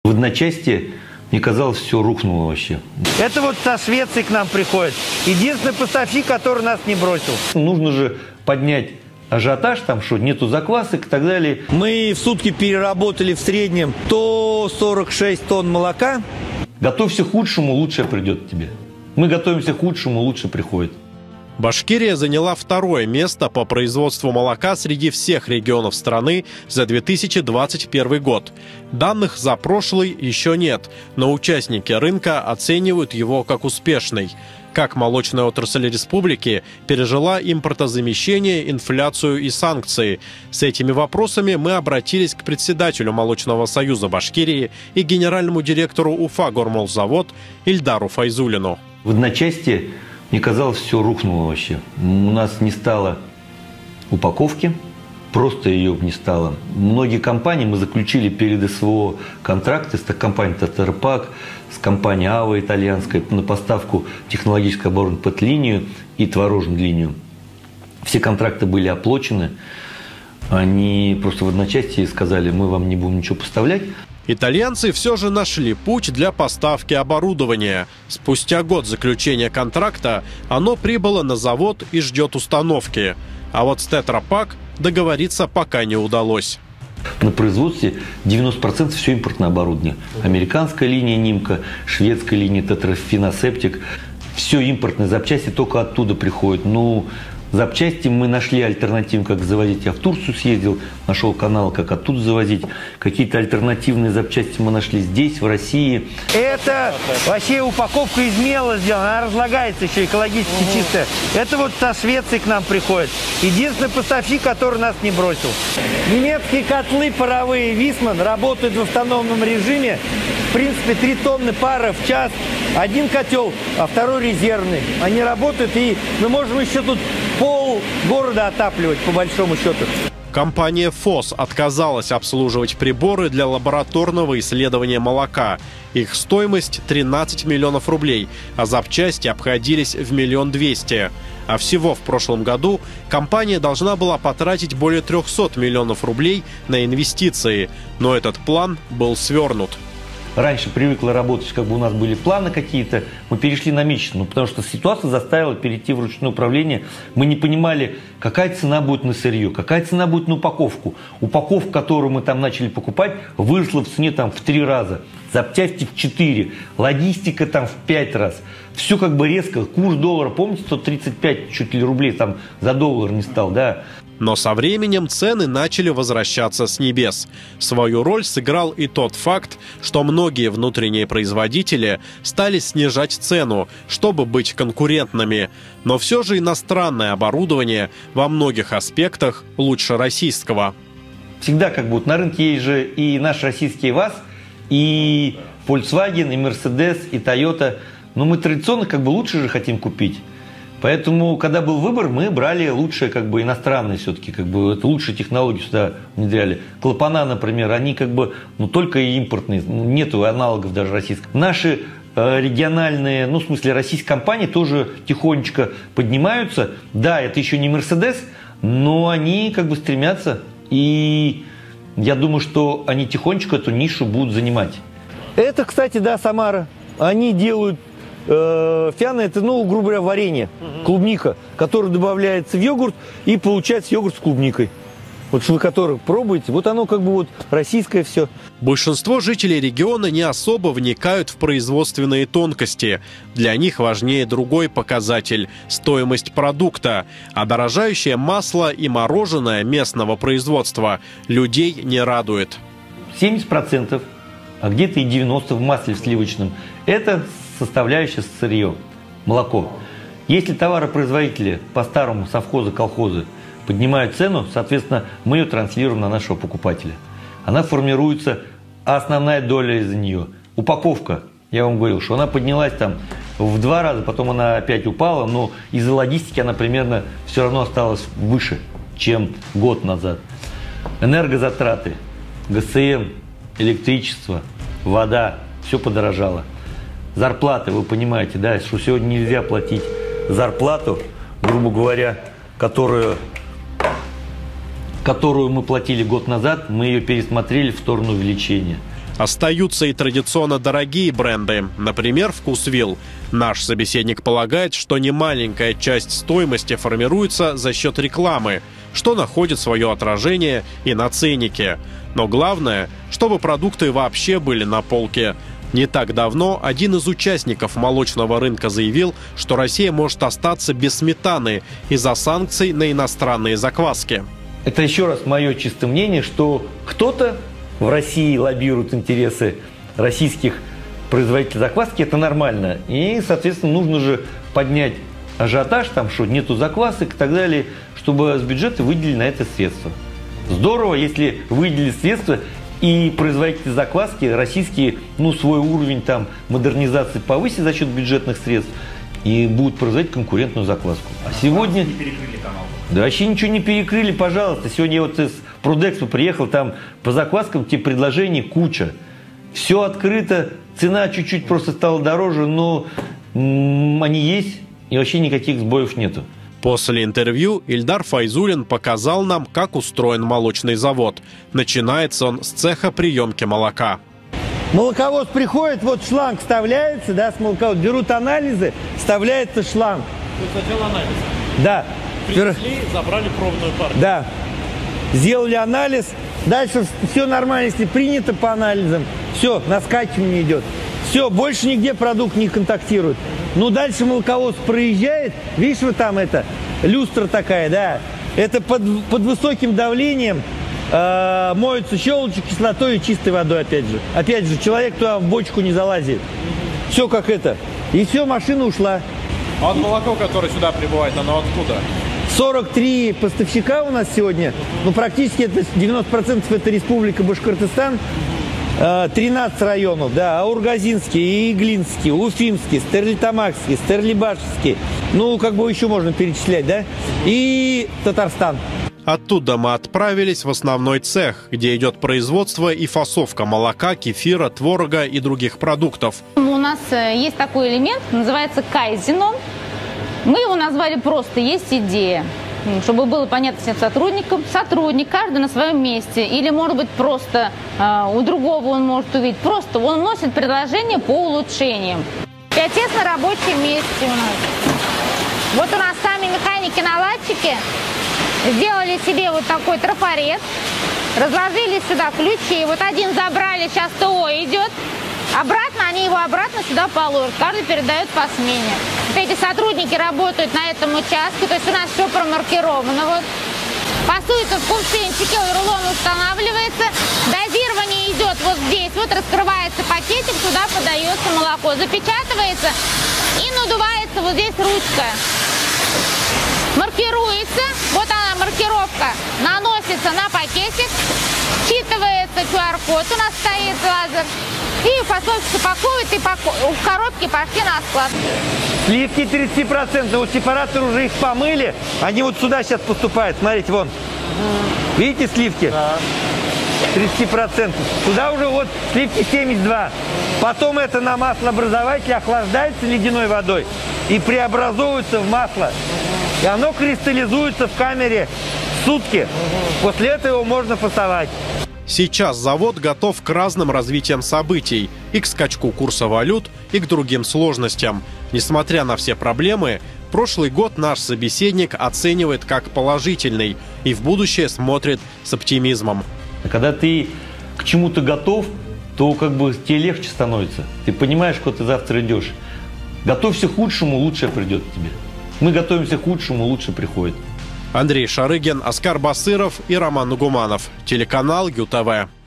В одночасье, мне казалось, все рухнуло вообще. Это вот со Швеции к нам приходит. Единственный поставщик, который нас не бросил. Нужно же поднять ажиотаж, там что, нету заквасок и так далее. Мы в сутки переработали в среднем 146 тонн молока. Готовься к худшему, лучшее придет тебе. Мы готовимся к худшему, лучше приходит. Башкирия заняла второе место по производству молока среди всех регионов страны за 2021 год. Данных за прошлый еще нет, но участники рынка оценивают его как успешный. Как молочная отрасль республики пережила импортозамещение, инфляцию и санкции? С этими вопросами мы обратились к председателю Молочного союза Башкирии и генеральному директору Уфагормолзавод Ильдару Файзуллину. В одночасье, мне казалось, все рухнуло вообще. У нас не стало упаковки, просто ее не стало. Многие компании, мы заключили перед СВО контракты с компанией Татарпак, с компанией АВА итальянской на поставку технологического оборудования под линию и творожную линию. Все контракты были оплачены. Они просто в одночасье сказали, мы вам не будем ничего поставлять. Итальянцы все же нашли путь для поставки оборудования. Спустя год заключения контракта оно прибыло на завод и ждет установки. А вот с Тетрапак договориться пока не удалось. На производстве 90% все импортное оборудование. Американская линия Нимка, шведская линия Тетрафиносептик. Все импортные запчасти только оттуда приходят. Ну, запчасти мы нашли альтернативу, как завозить. Я в Турцию съездил, нашел канал, как оттуда завозить. Какие-то альтернативные запчасти мы нашли здесь, в России. Это вообще упаковка из мела сделана, она разлагается еще экологически чистая. Это вот со Швеции к нам приходит. Единственный поставщик, который нас не бросил. Немецкие котлы паровые Висман работают в автономном режиме. В принципе, 3 тонны пара в час. Один котел, а второй резервный. Они работают, и мы можем еще тут пол города отапливать, по большому счету. Компания ФОС отказалась обслуживать приборы для лабораторного исследования молока. Их стоимость 13 миллионов рублей, а запчасти обходились в 1 200 000. А всего в прошлом году компания должна была потратить более 300 миллионов рублей на инвестиции. Но этот план был свернут. Раньше привыкла работать, как бы у нас были планы какие-то, мы перешли на месячную, потому что ситуация заставила перейти в ручное управление. Мы не понимали, какая цена будет на сырье, какая цена будет на упаковку. Упаковка, которую мы там начали покупать, выросла в цене там в 3 раза, запчасти в 4, логистика там в 5 раз. Все как бы резко, курс доллара, помните, 135 чуть ли рублей там за доллар не стал, да. Но со временем цены начали возвращаться с небес. Свою роль сыграл и тот факт, что многие внутренние производители стали снижать цену, чтобы быть конкурентными. Но все же иностранное оборудование во многих аспектах лучше российского. Всегда как бы вот на рынке есть же и наш российский ВАЗ, и Volkswagen, и Mercedes, и Toyota. Но мы традиционно как бы лучше же хотим купить. Поэтому, когда был выбор, мы брали лучшие, как бы, иностранные все-таки, как бы, это лучшие технологии сюда внедряли. Клапана, например, они как бы, ну, только импортные, нету аналогов даже российских. Наши региональные, ну, в смысле, российские компании тоже тихонечко поднимаются. Да, это еще не Mercedes, но они как бы стремятся, и я думаю, что они тихонечко эту нишу будут занимать. Это, кстати, да, Самара. Они делают фиана, это, ну, грубо говоря, варенье, клубника, которая добавляется в йогурт, и получается йогурт с клубникой. Вот что вы который пробуете, вот оно как бы вот российское все. Большинство жителей региона не особо вникают в производственные тонкости. Для них важнее другой показатель – стоимость продукта. А дорожающее масло и мороженое местного производства людей не радует. 70%, а где-то и 90% в масле в сливочном – это составляющая сырье, молоко. Если товаропроизводители по-старому, совхозы, колхозы поднимают цену, соответственно, мы ее транслируем на нашего покупателя. Она формируется, а основная доля из-за нее. Упаковка, я вам говорил, что она поднялась там в 2 раза, потом она опять упала, но из-за логистики она примерно все равно осталась выше, чем год назад. Энергозатраты, ГСМ, электричество, вода, все подорожало. Зарплаты, вы понимаете, да, что сегодня нельзя платить зарплату, грубо говоря, которую мы платили год назад, мы ее пересмотрели в сторону увеличения. Остаются и традиционно дорогие бренды, например, «Вкусвилл». Наш собеседник полагает, что немаленькая часть стоимости формируется за счет рекламы, что находит свое отражение и на ценнике. Но главное, чтобы продукты вообще были на полке. Не так давно один из участников молочного рынка заявил, что Россия может остаться без сметаны из-за санкций на иностранные закваски. Это еще раз мое чистое мнение, что кто-то в России лоббирует интересы российских производителей закваски, это нормально. И, соответственно, нужно же поднять ажиотаж, там, что нету заквасок и так далее, чтобы с бюджета выделили на это средства. Здорово, если выделили средства, и производители закваски российские, свой уровень там модернизации повысить за счет бюджетных средств и будут производить конкурентную закваску. А сегодня... Не перекрыли канал. Да вообще ничего не перекрыли, пожалуйста. Сегодня я вот из Продэкспо приехал, там по закваскам предложений куча. Все открыто, цена чуть-чуть просто стала дороже, но они есть, и вообще никаких сбоев нету. После интервью Ильдар Файзулин показал нам, как устроен молочный завод. Начинается он с цеха приемки молока. Молоковоз приходит, вот шланг вставляется, да, с молоковоза, берут анализы, вставляется шланг. Сначала анализ. Да. Принесли, забрали пробную партию. Да. Сделали анализ, дальше все нормально, если принято по анализам, все, на скачивание идет. Все, больше нигде продукт не контактирует. Ну, дальше молоковоз проезжает, видишь, вот там это, люстра такая, да, это под высоким давлением моются щелочью, кислотой и чистой водой, опять же. Опять же, человек туда в бочку не залазит. Все как это. И все, машина ушла. А вот молоко, которое сюда прибывает, оно откуда? 43 поставщика у нас сегодня, ну, практически это 90% это Республика Башкортостан. 13 районов, да, Аургазинский, Иглинский, Уфимский, Стерлитамакский, Стерлибашевский, ну, как бы еще можно перечислять, да, и Татарстан. Оттуда мы отправились в основной цех, где идет производство и фасовка молока, кефира, творога и других продуктов. У нас есть такой элемент, называется кайдзеном. Мы его назвали просто «Есть идея». Чтобы было понятно всем сотрудникам, сотрудник каждый на своем месте, или, может быть, просто у другого он может увидеть, просто он вносит предложение по улучшениям. Отец на рабочем месте у нас. Вот у нас сами механики-наладчики сделали себе вот такой трафарет, разложили сюда ключи, вот один забрали, сейчас ТО идет, обратно, они его обратно сюда положат, каждый передает по смене. Вот эти сотрудники работают на этом участке, то есть у нас все промаркировано. Вот. Пасуется в кувшинчике, рулон устанавливается, дозирование идет вот здесь, вот раскрывается пакетик, туда подается молоко, запечатывается и надувается вот здесь ручка. Маркируется, вот она маркировка, наносится на пакетик, считывается QR-код, у нас стоит лазер, и фасовщик упаковывает, и в коробке пошли на склад. Сливки 30%, вот сепараторы уже их помыли, они вот сюда сейчас поступают, смотрите, вон. Видите сливки? Да. 30%. Туда уже вот сливки 72. Потом это на маслообразователь охлаждается ледяной водой и преобразовывается в масло. И оно кристаллизуется в камере сутки. После этого его можно фасовать. Сейчас завод готов к разным развитиям событий, и к скачку курса валют, и к другим сложностям. Несмотря на все проблемы, прошлый год наш собеседник оценивает как положительный и в будущее смотрит с оптимизмом. Когда ты к чему-то готов, то как бы тебе легче становится. Ты понимаешь, куда ты завтра идешь. Готовься к худшему, лучшее придет к тебе. Мы готовимся к худшему, лучше приходит. Андрей Шарыгин, Оскар Басыров и Роман Нугуманов. Телеканал ЮТВ.